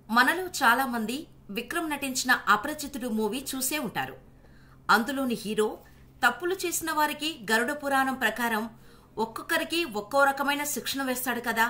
మనలో చాలా మంది విక్రమ్ నటించిన అపరిచితుడు మూవీ చూసే ఉంటారు. అందులోని హీరో తప్పులు చేసిన వారికి గరుడ పురాణం ప్రకారం ఒక్కొక్కరికి ఒక్కో రకమైన శిక్షణ వేస్తాడు కదా.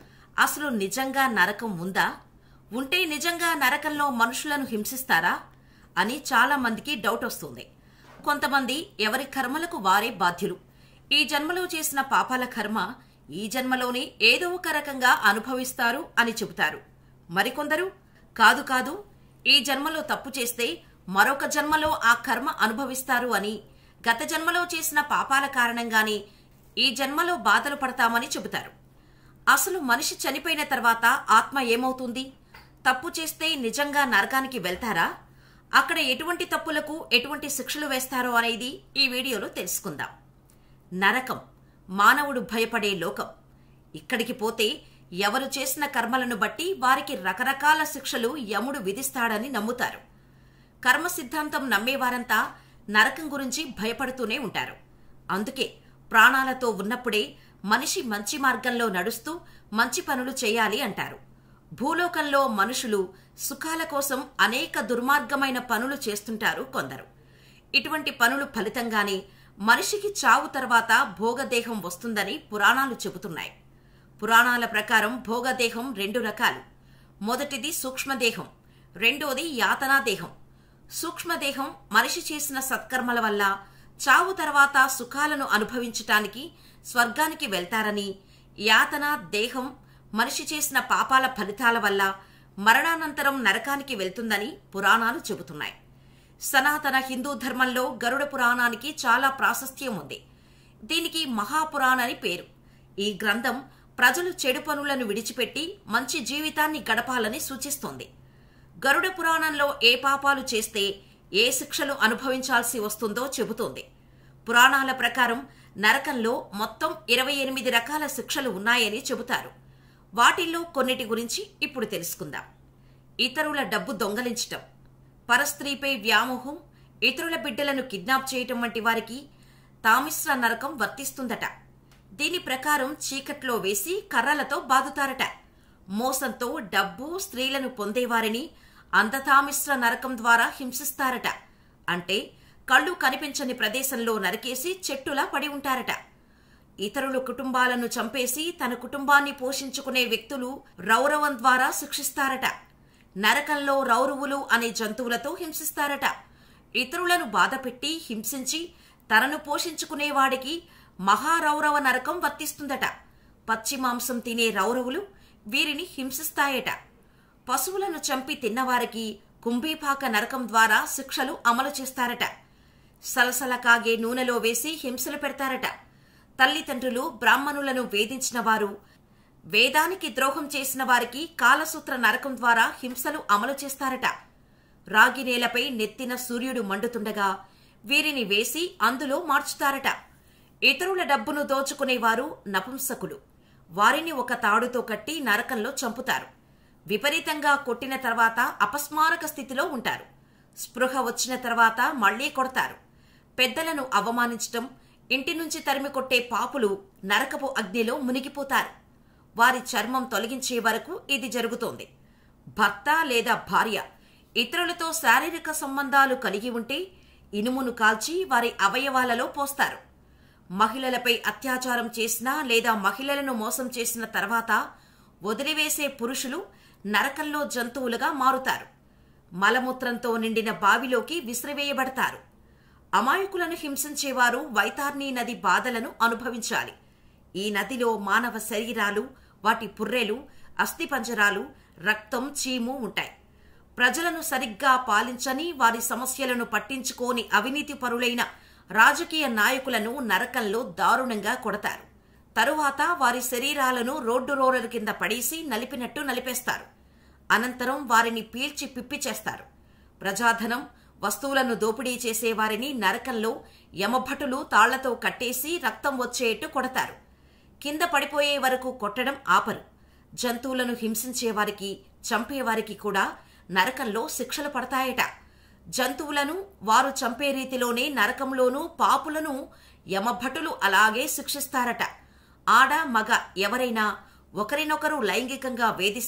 అసలు నిజంగా నరకం ఉందా? ఉంటే నిజంగా నరకంలో మనుషులను హింసిస్తారా అని చాలా మందికి డౌట్ వస్తుంది. కొంతమంది ఎవరి కర్మలకు వారే బాధ్యులు. ఈ జన్మలో చేసిన పాపాల కర్మ ఈ జన్మలోనే ఏదో ఒక రకంగా అనుభవిస్తారు అని చెబుతారు. మరికొందరు కాదు కాదు, ఈ జన్మలో తప్పు చేస్తే మరొక జన్మలో ఆ కర్మ అనుభవిస్తారు అని, గత జన్మలో చేసిన పాపాల కారణంగానే ఈ జన్మలో బాధలు పడతామని చెబుతారు. అసలు మనిషి చనిపోయిన తర్వాత ఆత్మ ఏమవుతుంది? తప్పు చేస్తే నిజంగా నరకానికి వెళ్తారా? అక్కడ ఎటువంటి తప్పులకు ఎటువంటి శిక్షలు వేస్తారో అనేది ఈ వీడియోలో తెలుసుకుందాం. నరకం మానవుడు భయపడే లోకం. ఇక్కడికి పోతే ఎవరు చేసిన కర్మలను బట్టి వారికి రకరకాల శిక్షలు యముడు విధిస్తాడని నమ్ముతారు. కర్మ సిద్ధాంతం నమ్మేవారంతా నరకం గురించి భయపడుతూనే ఉంటారు. అందుకే ప్రాణాలతో ఉన్నప్పుడే మనిషి మంచి మార్గంలో నడుస్తూ మంచి పనులు చేయాలి అంటారు. భూలోకంలో మనుషులు సుఖాల కోసం అనేక దుర్మార్గమైన పనులు చేస్తుంటారు కొందరు. ఇటువంటి పనులు ఫలితంగానే మనిషికి చావు తర్వాత భోగదేహం వస్తుందని పురాణాలు చెబుతున్నాయి. పురాణాల ప్రకారం భోగదేహం 2 రకాలు. మొదటిది సూక్ష్మదేహం, రెండోది యాతనాదేహం. సూక్ష్మదేహం మనిషి చేసిన సత్కర్మల వల్ల చావు తర్వాత సుఖాలను అనుభవించటానికి స్వర్గానికి వెళ్తారని, యాతనా దేహం మనిషి చేసిన పాపాల ఫలితాల వల్ల మరణానంతరం నరకానికి వెళ్తుందని పురాణాలు చెబుతున్నాయి. సనాతన హిందూ ధర్మంలో గరుడ పురాణానికి చాలా ప్రాశస్త్యం ఉంది. దీనికి మహాపురాణ అని పేరు. ఈ గ్రంథం ప్రజలు చెడు పనులను విడిచిపెట్టి మంచి జీవితాన్ని గడపాలని సూచిస్తోంది. గరుడ పురాణంలో ఏ పాపాలు చేస్తే ఏ శిక్షలు అనుభవించాల్సి వస్తుందో చెబుతోంది. పురాణాల ప్రకారం నరకంలో మొత్తం 28 రకాల శిక్షలు ఉన్నాయని చెబుతారు. వాటిల్లో కొన్నిటి గురించి ఇప్పుడు తెలుసుకుందాం. ఇతరుల డబ్బు దొంగలించటం, పరస్త్రీపై వ్యామోహం, ఇతరుల బిడ్డలను కిడ్నాప్ చేయటం వంటి వారికి తామిశ్ర నరకం వర్తిస్తుందట. దీని ప్రకారం చీకట్లో వేసి కర్రలతో బాదుతారట. మోసంతో డబ్బు, స్త్రీలను పొందేవారిని అంధతామిశ్ర నరకం ద్వారా హింసిస్తారట. అంటే కళ్ళు కనిపించని ప్రదేశంలో నరికేసి చెట్టులా పడి ఉంటారట. ఇతరుల కుటుంబాలను చంపేసి తన కుటుంబాన్ని పోషించుకునే వ్యక్తులు రౌరవం ద్వారా శిక్షిస్తారట. నరకంలో రౌరవులు అనే జంతువులతో హింసిస్తారట. ఇతరులను బాధపెట్టి హింసించి తనను పోషించుకునేవాడికి మహారౌరవ నరకం వర్తిస్తుందట. పచ్చి మాంసం తినే రౌరవులు వీరిని హింసిస్తాయట. పశువులను చంపి తిన్నవారికి కుంభీపాక నరకం ద్వారా శిక్షలు అమలు చేస్తారట. సలసల కాగే నూనెలో వేసి హింసలు పెడతారట. తల్లిదండ్రులు బ్రాహ్మణులను వేధించిన వారు, వేదానికి ద్రోహం చేసిన వారికి కాలసూత్ర నరకం ద్వారా హింసలు అమలు చేస్తారట. రాగి నేలపై నెత్తిన సూర్యుడు మండుతుండగా వీరిని వేసి అందులో మార్చుతారట. ఇతరుల డబ్బును దోచుకునేవారు నపుంసకులు. వారిని ఒక తాడుతో కట్టి నరకంలో చంపుతారు. విపరీతంగా కొట్టిన తర్వాత అపస్మారక స్థితిలో ఉంటారు. స్పృహ వచ్చిన తర్వాత మళ్లీ కొడతారు. పెద్దలను అవమానించటం, ఇంటి నుంచి తరిమి కొట్టే పాపులు నరకపు అగ్నిలో మునిగిపోతారు. వారి చర్మం తొలగించే వరకు ఇది జరుగుతోంది. భర్త లేదా భార్య ఇతరులతో శారీరక సంబంధాలు కలిగి ఉంటే ఇనుమును కాల్చి వారి అవయవాలలో పోస్తారు. మహిళలపై అత్యాచారం చేసినా లేదా మహిళలను మోసం చేసిన తర్వాత వదిలివేసే పురుషులు నరకంలో జంతువులుగా మారుతారు. మలమూత్రంతో నిండిన బావిలోకి విసిరివేయబడతారు. అమాయకులను హింసించేవారు వైతార్నీ నది బాధలను అనుభవించాలి. ఈ నదిలో మానవ శరీరాలు, వాటి పుర్రెలు, అస్థిపంజరాలు, రక్తం, చీము ఉంటాయి. ప్రజలను సరిగ్గా పాలించని, వారి సమస్యలను పట్టించుకోని అవినీతి పరులైన రాజకీయ నాయకులను నరకంలో దారుణంగా కొడతారు. తరువాత వారి శరీరాలను రోడ్డు రోలర్ కింద పడేసి నలిపినట్టు నలిపేస్తారు. అనంతరం వారిని పీల్చి పిప్పి చేస్తారు. ప్రజాధనం, వస్తువులను దోపిడీ చేసేవారిని నరకంలో యమభటులు తాళ్లతో కట్టేసి రక్తం వచ్చేట్టు కొడతారు. కింద పడిపోయే వరకు కొట్టడం ఆపరు. జంతువులను హింసించేవారికి, చంపేవారికి కూడా నరకంలో శిక్షలు పడతాయట. జంతువులను వారు చంపే రీతిలోనే నరకంలోనూ పాపులను యమభటులు అలాగే శిక్షిస్తారట. ఆడ మగ ఎవరైనా ఒకరినొకరు లైంగికంగా వేధిస్తే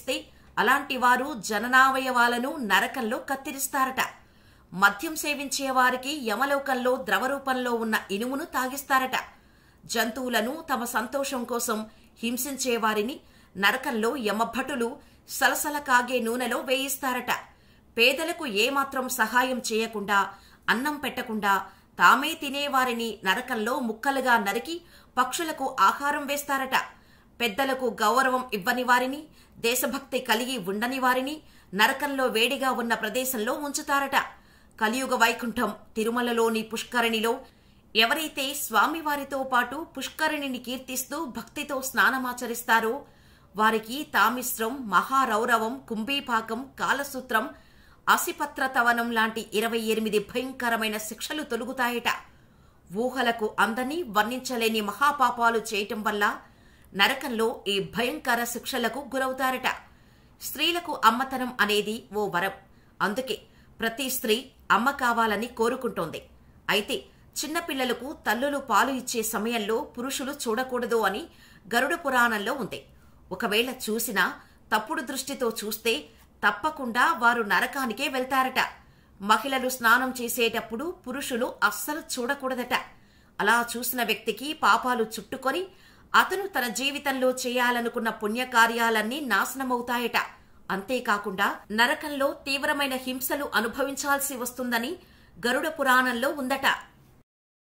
అలాంటి వారు జననావయవాలను నరకంలో కత్తిరిస్తారట. మద్యం సేవించే వారికి యమలోకంలో ద్రవరూపంలో ఉన్న ఇనుమును తాగిస్తారట. జంతువులను తమ సంతోషం కోసం హింసించే వారిని నరకంలో యమభటులు సలసల కాగే నూనెలో వేయిస్తారట. పేదలకు ఏమాత్రం సహాయం చేయకుండా, అన్నం పెట్టకుండా తామే తినేవారిని నరకంలో ముక్కలుగా నరికి పక్షులకు ఆహారం వేస్తారట. పెద్దలకు గౌరవం ఇవ్వని వారిని, దేశభక్తి కలిగి ఉండని వారిని నరకంలో వేడిగా ఉన్న ప్రదేశంలో ఉంచుతారట. కలియుగ వైకుంఠం తిరుమలలోని పుష్కరిణిలో ఎవరైతే స్వామివారితో పాటు పుష్కరిణిని కీర్తిస్తూ భక్తితో స్నానమాచరిస్తారో వారికి తామిశ్రం, మహారౌరవం, కుంభీపాకం, కాలసూత్రం, అసిపత్రతవనం లాంటి 28 భయంకరమైన శిక్షలు తొలుగుతాయట. ఊహలకు అందని వర్ణించలేని మహాపాపాలు చేయటం వల్ల నరకంలో ఈ భయంకర శిక్షలకు గురవుతారట. స్త్రీలకు అమ్మతనం అనేది ఓ వరం. అందుకే ప్రతి స్త్రీ అమ్మ కావాలని కోరుకుంటోంది. అయితే చిన్నపిల్లలకు తల్లులు పాలు ఇచ్చే సమయంలో పురుషులు చూడకూడదు అని గరుడ పురాణంలో ఉంది. ఒకవేళ చూసినా తప్పుడు దృష్టితో చూస్తే తప్పకుండా వారు నరకానికే వెళ్తారట. మహిళలు స్నానం చేసేటప్పుడు పురుషులు అస్సలు చూడకూడదట. అలా చూసిన వ్యక్తికి పాపాలు చుట్టుకొని అతను తన జీవితంలో చేయాలనుకున్న పుణ్యకార్యాలన్నీ నాశనమవుతాయట. అంతేకాకుండా నరకంలో తీవ్రమైన హింసలు అనుభవించాల్సి వస్తుందని గరుడ పురాణంలో ఉందట.